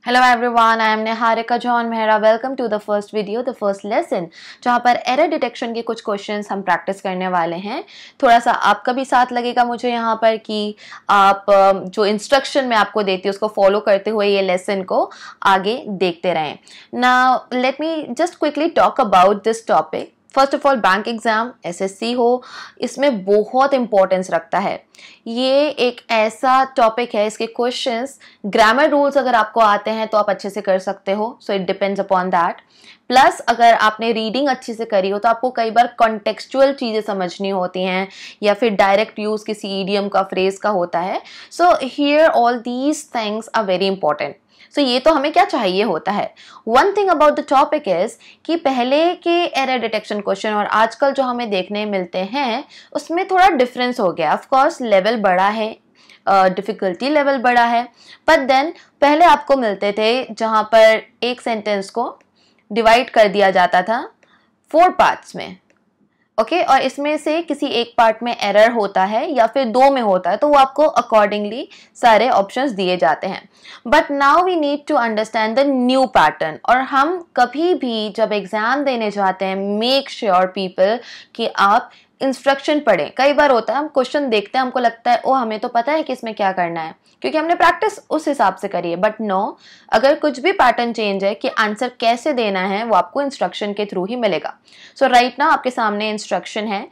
Hello everyone, I am Niharika John Mehra. Welcome to the first video, the first lesson, जहाँ पर error detection के कुछ questions हम practice करने वाले हैं. थोड़ा सा आपका भी साथ लगेगा मुझे यहाँ पर कि आप जो इंस्ट्रक्शन मैं आपको देती हूँ उसको फॉलो करते हुए ये लेसन को आगे देखते रहें. Now let me just quickly talk about this topic. First of all bank exam SSC हो, इसमें बहुत इम्पोर्टेंस रखता है. ये एक ऐसा टॉपिक है, इसके क्वेश्चंस ग्रामर रूल्स अगर आपको आते हैं तो आप अच्छे से कर सकते हो, so it depends upon that. Plus अगर आपने रीडिंग अच्छी से करी हो तो आपको कई बार कॉन्टेक्चुअल चीज़ें समझनी होती हैं या फिर डायरेक्ट यूज़ किसी ईडियम का फ्रेज का होता है. So here all these things are very important. So ये तो हमें क्या चाहिए होता है. One thing about the topic is कि पहले के एरर डिटेक्शन क्वेश्चन और आजकल जो हमें देखने मिलते हैं उसमें थोड़ा डिफरेंस हो गया. ऑफ कोर्स लेवल बड़ा है, डिफ़िकल्टी लेवल बड़ा है, बट देन पहले आपको मिलते थे जहाँ पर एक सेंटेंस को डिवाइड कर दिया जाता था 4 पार्ट्स में. ओके और इसमें से किसी एक पार्ट में एरर होता है या फिर 2 में होता है तो वो आपको अकॉर्डिंगली सारे ऑप्शंस दिए जाते हैं. But now we need to understand the new pattern. और हम कभी भी जब एग्जाम देने जाते हैं मेक श्योर पीपल कि आप इंस्ट्रक्शन पढ़ें. कई बार होता है हम क्वेश्चन देखते हैं, हमको लगता है ओ हमें तो पता है कि इसमें क्या करना है क्योंकि हमने प्रैक्टिस उस हिसाब से करी है. बट नो, अगर कुछ भी पैटर्न चेंज है कि आंसर कैसे देना है वो आपको इंस्ट्रक्शन के थ्रू ही मिलेगा. सो राइट ना आपके सामने इंस्ट्रक्शन है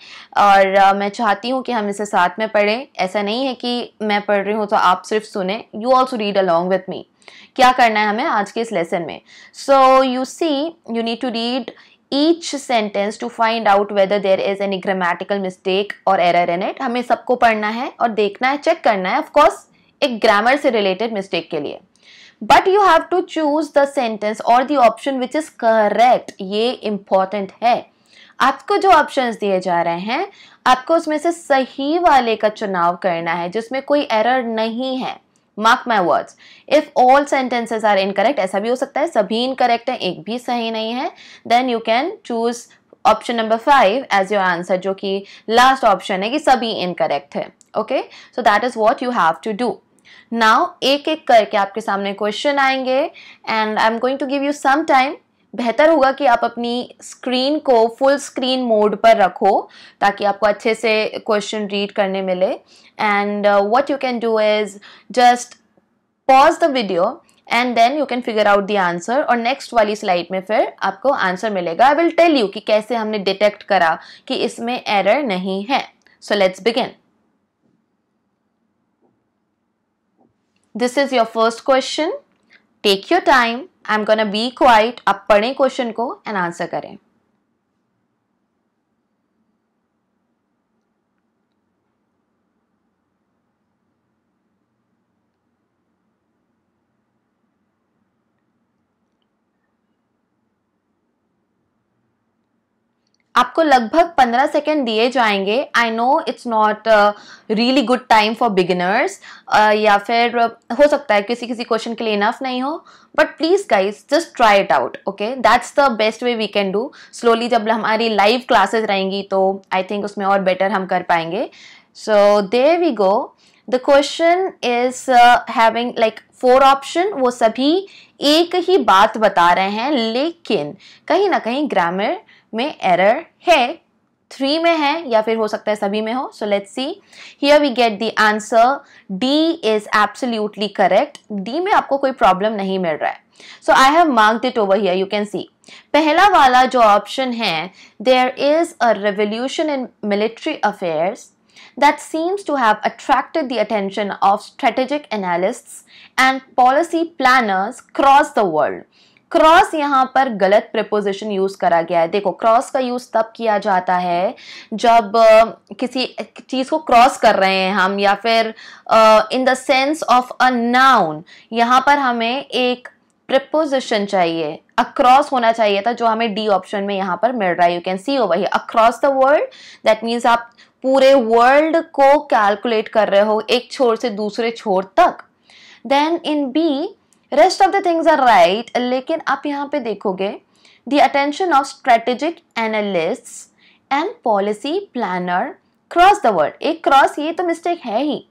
और मैं चाहती हूँ कि हम इसे साथ में पढ़ें. ऐसा नहीं है कि मैं पढ़ रही हूँ तो आप सिर्फ सुने, you also read along with me. क्या करना है हमें आज के इस लेसन में. So you see you need to read each sentence to find out whether there is any grammatical mistake or error in it. हमें सबको पढ़ना है और देखना है, चेक करना है, of course एक ग्रामर से रिलेटेड मिस्टेक के लिए. But you have to choose the sentence or the option which is correct. ये important है. आपको जो ऑप्शंस दिए जा रहे हैं आपको उसमें से सही वाले का चुनाव करना है जिसमें कोई एरर नहीं है. Mark my words. If all sentences are incorrect, ऐसा भी हो सकता है सभी incorrect हैं, एक भी सही नहीं है, then you can choose option number 5 as your answer, जो कि last option है कि सभी incorrect है. Okay, so that is what you have to do. Now एक एक करके आपके सामने क्वेश्चन आएंगे and I'm going to give you some time. बेहतर होगा कि आप अपनी स्क्रीन को फुल स्क्रीन मोड पर रखो ताकि आपको अच्छे से क्वेश्चन रीड करने मिले. And what you can do is just pause the video and then you can figure out the answer और नेक्स्ट वाली स्लाइड में फिर आपको आंसर मिलेगा. आई विल टेल यू कि कैसे हमने डिटेक्ट करा कि इसमें एरर नहीं है. So let's begin. This is your first question. Take your time. I'm gonna be quiet. आप पढ़ें क्वेश्चन को एंड आंसर करें. आपको लगभग 15 सेकेंड दिए जाएंगे. I know it's not really good time for beginners या फिर हो सकता है किसी किसी क्वेश्चन के लिए इनफ नहीं हो, but please guys just try it out. Okay that's the best way we can do. Slowly जब हमारी लाइव क्लासेस रहेंगी तो आई थिंक उसमें और बेटर हम कर पाएंगे. So there we go. The question is having like 4 option. वो सभी एक ही बात बता रहे हैं लेकिन कहीं ना कहीं ग्रामर में एरर है. 3 में है या फिर हो सकता है सभी में हो. So let's see. Here we get the answer. D is absolutely correct. D में आपको कोई प्रॉब्लम नहीं मिल रहा है. So I have marked it over here. You can see पहला वाला जो ऑप्शन है, there is a revolution in military affairs that seems to have attracted the attention of strategic analysts and policy planners across the world. Cross यहाँ पर गलत preposition use करा गया है. देखो क्रॉस का यूज तब किया जाता है जब किसी चीज को क्रॉस कर रहे हैं हम या फिर in the sense of a noun. यहाँ पर हमें एक प्रिपोजिशन चाहिए, अक्रॉस होना चाहिए था जो हमें डी ऑप्शन में यहाँ पर मिल रहा है. You can see over here across the world. That means आप पूरे वर्ल्ड को कैलकुलेट कर रहे हो एक छोर से दूसरे छोर तक. Then in B rest of the things are right, लेकिन आप यहाँ पे देखोगे the attention of strategic analysts and policy planner cross the world. एक क्रॉस ये तो मिस्टेक है ही.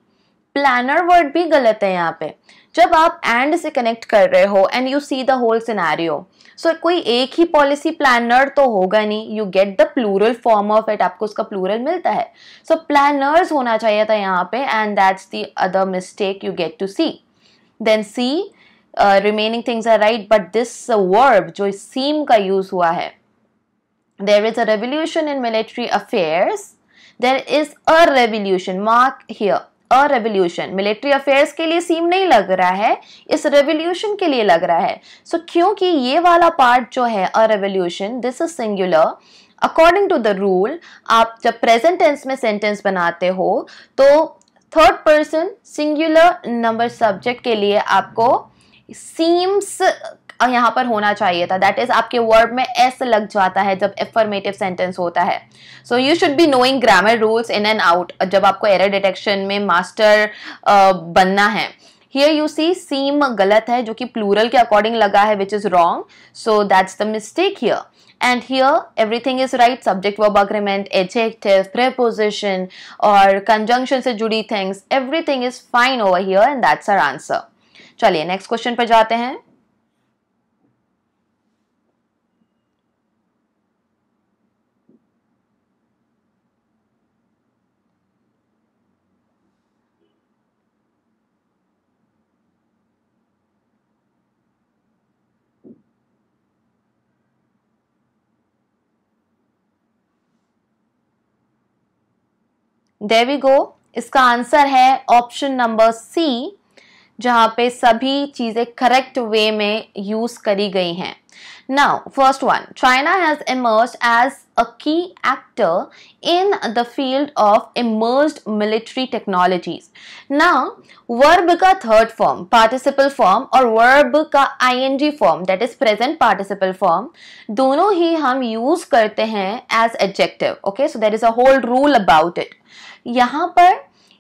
प्लानर वर्ड भी गलत है यहाँ पे। जब आप एंड से कनेक्ट कर रहे हो and you see the whole scenario, so कोई एक ही पॉलिसी प्लानर तो होगा नहीं, you get the plural form of it, आपको उसका प्लूरल मिलता है। सो प्लानर्स होना चाहिए था यहाँ पे, and that's the other mistake you get to see. Then see, remaining things are right, but this verb जो सीम का यूज हुआ है, there is a revolution in military affairs, there is a revolution, mark here, a revolution, military affairs के लिए सीम नहीं लग रहा है, इस revolution के लिए लग रहा है। so क्योंकि ये वाला पार्ट जो है a revolution, this is singular, according to the rule, आप जब present tense में sentence बनाते हो तो third person singular number subject के लिए आपको seems यहाँ पर होना चाहिए था, दैट इज आपके वर्ब में एस लग जाता है जब एफर्मेटिव सेंटेंस होता है। So you should be knowing grammar rules in and out जब आपको एरर डिटेक्शन में मास्टर बनना है। हियर यू सी सीम गलत है जो कि प्लूरल के अकॉर्डिंग लगा है, which is wrong, so that's the mistake here. And here everything is right, subject verb agreement, adjective, preposition और conjunction से जुड़ी things, everything is fine over here and that's our answer। चलिए next question पर जाते हैं। There we go, इसका answer है option number C, जहां पे सभी चीजें करेक्ट वे में यूज करी गई हैं। Now, first one, China has emerged as a key actor in the field of emerged military technologies. Now, verb का third form, participle form और verb का ing form, that is present participle form, दोनों ही हम use करते हैं as adjective. Okay, so there is a whole rule about it. यहाँ पर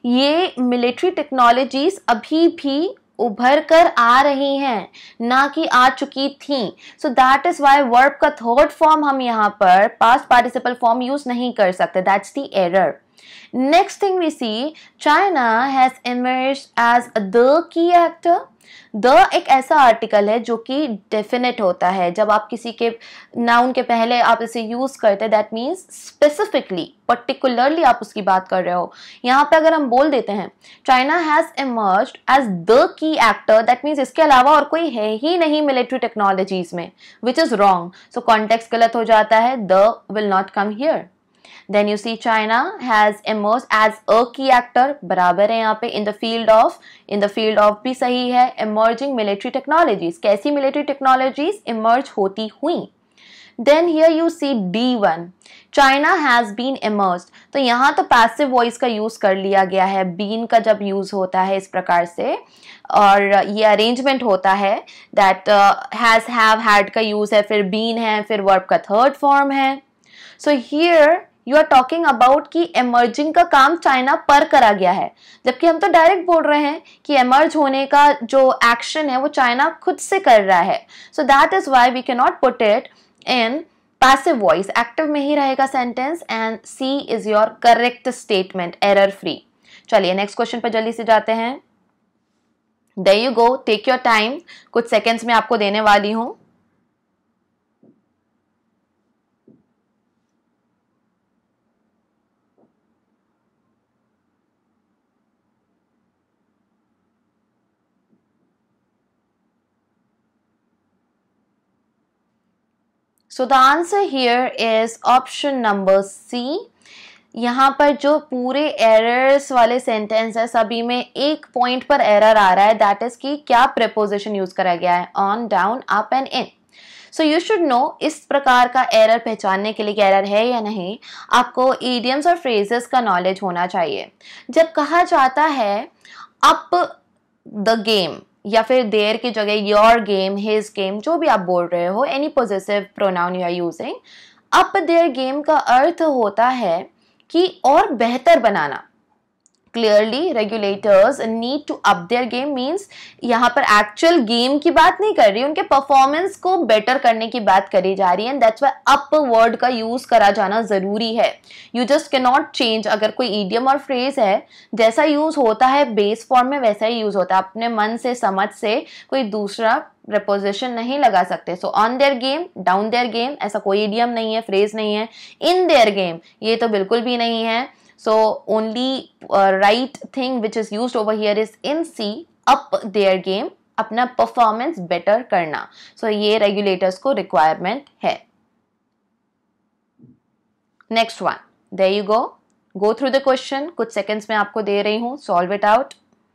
ये मिलिट्री टेक्नोलॉजीज अभी भी उभर कर आ रही हैं, ना कि आ चुकी थी। So that is why verb का थर्ड फॉर्म हम यहाँ पर पास्ट पार्टिसिपल फॉर्म यूज नहीं कर सकते, that's the error. Next thing we see, China has emerged as the key actor. The एक ऐसा आर्टिकल है जो कि डेफिनेट होता है, जब आप किसी के नाउन के पहले आप इसे यूज करते हैं, दैट मीन्स स्पेसिफिकली पर्टिकुलरली आप उसकी बात कर रहे हो। यहाँ पे अगर हम बोल देते हैं China has emerged as the key actor, that means इसके अलावा और कोई है ही नहीं मिलिट्री टेक्नोलॉजीज में, which is wrong. So context गलत हो जाता है, the will not come here. Then you see China has emerged as a key actor, बराबर है यहाँ पे in the field of भी सही है, emerging military technologies, कैसी military technologies emerge होती हुई। Then here you see D1, China has been emerged, तो यहाँ तो passive voice का use कर लिया गया है, been का जब use होता है इस प्रकार से, और ये अरेंजमेंट होता है that has, have, had का use है, फिर been है, फिर verb का third form है। So here you are talking about कि एमर्जिंग का काम चाइना पर करा गया है, जबकि हम तो डायरेक्ट बोल रहे हैं कि एमर्ज होने का जो एक्शन है वो चाइना खुद से कर रहा है। So that is why we can not put it in passive voice, active में ही रहेगा sentence, and C is your correct statement, error free. चलिए नेक्स्ट क्वेश्चन पर जल्दी से जाते हैं। There you go, take your time, कुछ सेकेंड्स में आपको देने वाली हूं। So the answer here is option number C। यहाँ पर जो पूरे एरर्स वाले सेंटेंस है सभी में एक पॉइंट पर एरर आ रहा है, दैट इज कि क्या प्रीपोजिशन यूज करा गया है, on, down, up and in. So you should know इस प्रकार का एरर पहचानने के लिए कि एरर है या नहीं, आपको इडियम्स और फ्रेजेस का नॉलेज होना चाहिए। जब कहा जाता है अप द गेम या फिर देयर की जगह योर गेम, हिज गेम, जो भी आप बोल रहे हो, any possessive pronoun you are using, up their game का अर्थ होता है कि और बेहतर बनाना, clearly regulators need to up their game means यहाँ पर एक्चुअल गेम की बात नहीं कर रही, उनके परफॉर्मेंस को बेटर करने की बात करी जा रही है, and that's why up word का यूज करा जाना जरूरी है. You just can not change. अगर कोई इडियम और फ्रेज है, जैसा यूज होता है बेस फॉर्म में वैसा ही यूज होता है. अपने मन से समझ से कोई दूसरा प्रपोजिशन नहीं लगा सकते. So on their game, down their game, ऐसा कोई इडियम नहीं है, फ्रेज नहीं है. इन देयर गेम, ये तो बिल्कुल भी नहीं है. So only right thing which is used over here is in C, up their game, अपना performance better करना. So ये regulators को requirement है. Next one, there you go. Go through the question. कुछ seconds में आपको दे रही हूँ, solve it out.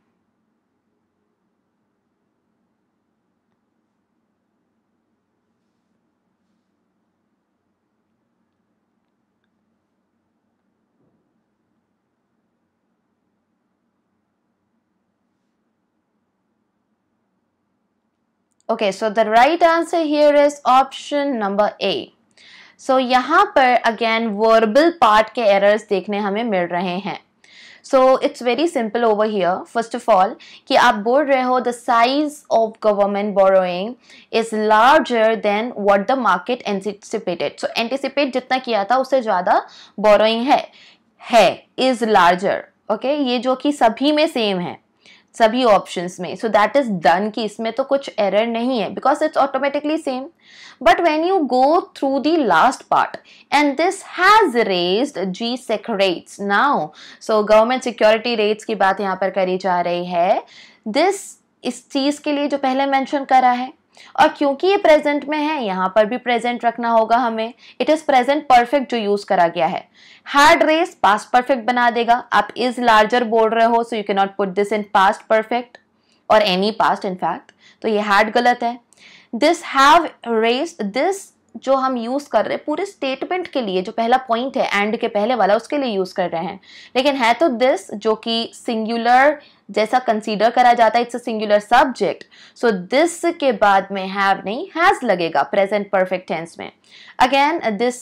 Okay, so the right answer here is option number A. So यहाँ पर again verbal part के errors देखने हमें मिल रहे हैं. So it's very simple over here. First of all, कि आप बोल रहे हो the size of government borrowing is larger than what the market anticipated. So anticipate जितना किया था उससे ज़्यादा borrowing है is larger. Okay, ये जो कि सभी में same है, सभी ऑप्शंस में. सो दैट इज डन कि इसमें तो कुछ एरर नहीं है because it's automatically same. But when you go through the last part and this has raised GSEC rates now. So government security rates की बात यहाँ पर करी जा रही है. दिस इस चीज के लिए जो पहले मेंशन करा है, और क्योंकि ये प्रेजेंट में है यहाँ पर भी प्रेजेंट रखना होगा हमें. इट इज प्रेजेंट परफेक्ट जो यूज करा गया है. हैड रेस पास्ट परफेक्ट बना देगा. आप इज लार्जर बोल रहे हो, so you can not put this in past perfect और एनी पास्ट इन फैक्ट. तो ये हैड गलत है. दिस हैव रेस्ड, दिस जो हम यूज कर रहे हैं पूरे स्टेटमेंट के लिए, जो पहला पॉइंट है एंड के पहले वाला, उसके लिए यूज कर रहे हैं. लेकिन है तो दिस जो कि सिंगुलर जैसा कंसीडर करा जाता है, it's a singular subject. So this के बाद में हैव नहीं हैज लगेगा प्रेजेंट परफेक्ट टेंस में. Again this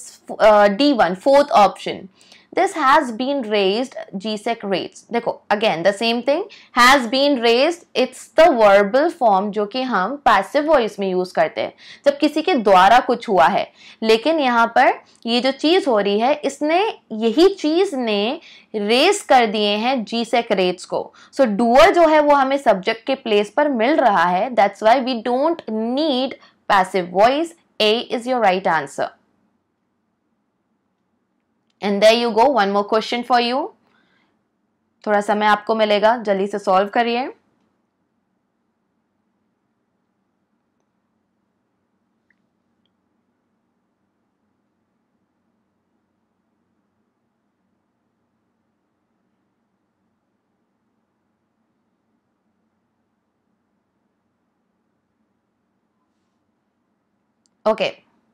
D1 fourth option, this has been raised GSEC rates. देखो again the same thing, has been raised, it's the verbal form जो कि हम passive voice में यूज करते हैं जब किसी के द्वारा कुछ हुआ है. लेकिन यहाँ पर ये जो चीज हो रही है, इसने यही चीज ने रेस कर दिए हैं GSEC rates को. सो डूअर जो है वो हमें सब्जेक्ट के प्लेस पर मिल रहा है. that's why we don't need passive voice. A is your right answer. And there you go, one more question for you. थोड़ा समय आपको मिलेगा, जल्दी से सॉल्व करिए. Okay.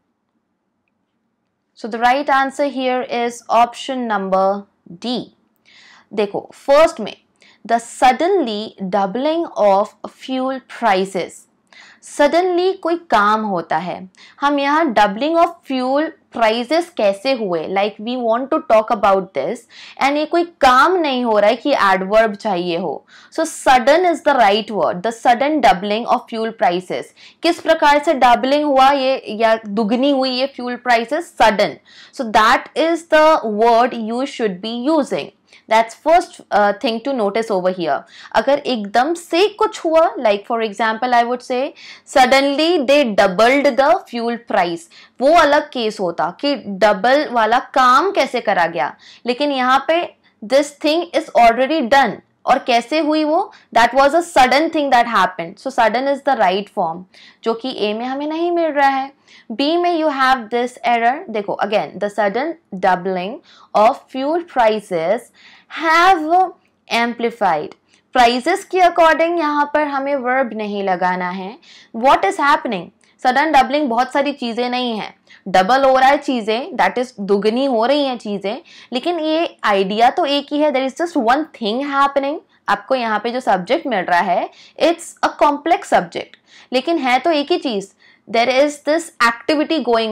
So the right answer here is option number D. देखो first में the suddenly doubling of fuel prices. Suddenly कोई काम होता है. हम यहाँ डबलिंग ऑफ फ्यूल प्राइजेस कैसे हुए, like we want to talk about this, and ये कोई काम नहीं हो रहा है कि एडवर्ब चाहिए हो. So sudden is the right word. The sudden doubling of fuel prices. किस प्रकार से डबलिंग हुआ ये, या दुगनी हुई ये fuel prices, sudden. So that is the word you should be using. That's first thing to notice over here. अगर एकदम से कुछ हुआ, like for example I would say suddenly they doubled the fuel price, वो अलग case होता कि double वाला काम कैसे करा गया. लेकिन यहाँ पे this thing is already done, और कैसे हुई वो, that was a sudden thing that happened. So sudden is the right form, जो कि A में हमें नहीं मिल रहा है. B में you have this error. देखो again the sudden doubling of fuel prices have amplified. Prices के अकॉर्डिंग यहाँ पर हमें verb नहीं लगाना है. What is happening? Sudden doubling बहुत सारी चीजें नहीं है. डबल हो रहा है चीजें, दैट इज दुगनी हो रही हैं चीजें, लेकिन ये आइडिया तो एक ही है. There is just one thing happening. आपको यहाँ पे जो सब्जेक्ट मिल रहा है इट्स अ कॉम्प्लेक्स सब्जेक्ट, लेकिन है तो एक ही चीज. There is this activity going on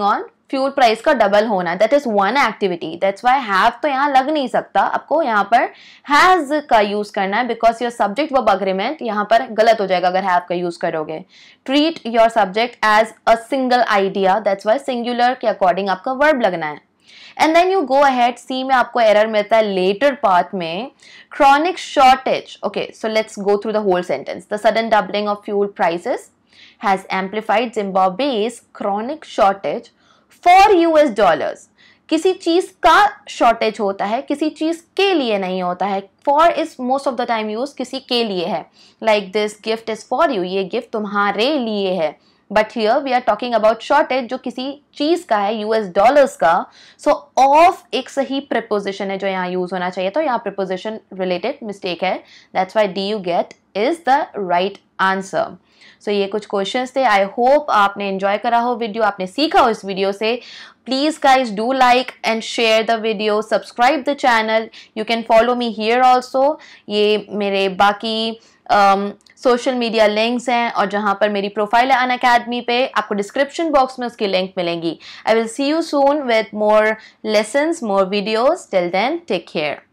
fuel price का डबल होना, that is one activity, that's why have तो यहाँ लग नहीं सकता, आपको यहाँ पर हैज का यूज करना है because your subject verb agreement यहाँ पर गलत हो जाएगा अगर हैव का यूज करोगे. Treat your subject as a single idea, that's why singular के अकॉर्डिंग आपका वर्ब लगना है. And then you go ahead, C में आपको एरर मिलता है लेटर पार्ट में, chronic shortage. Okay, so let's go through the whole sentence. The sudden doubling of fuel prices has amplified Zimbabwe's chronic shortage for US dollars. किसी चीज का shortage होता है, किसी चीज के लिए नहीं होता है. For is most of the time use किसी के लिए है, like this gift is for you, ये गिफ्ट तुम्हारे लिए है. But here we are talking about shortage जो किसी चीज का है, यूएस डॉलर्स का. सो ऑफ एक सही प्रिपोजिशन है जो यहाँ यूज होना चाहिए, तो यहाँ प्रिपोजिशन रिलेटेड मिस्टेक है, that's why D you get is the right answer. So ये कुछ क्वेश्चंस थे. आई होप आपने एंजॉय करा हो वीडियो, आपने सीखा हो इस वीडियो से. Please guys do like and share the video, subscribe the channel. You can follow me here also. ये मेरे बाकी सोशल मीडिया लिंक्स हैं और जहां पर मेरी प्रोफाइल है अनअकैडमी पे, आपको डिस्क्रिप्शन बॉक्स में उसकी लिंक मिलेंगी. I will see you soon with more lessons, more videos. Till then take care.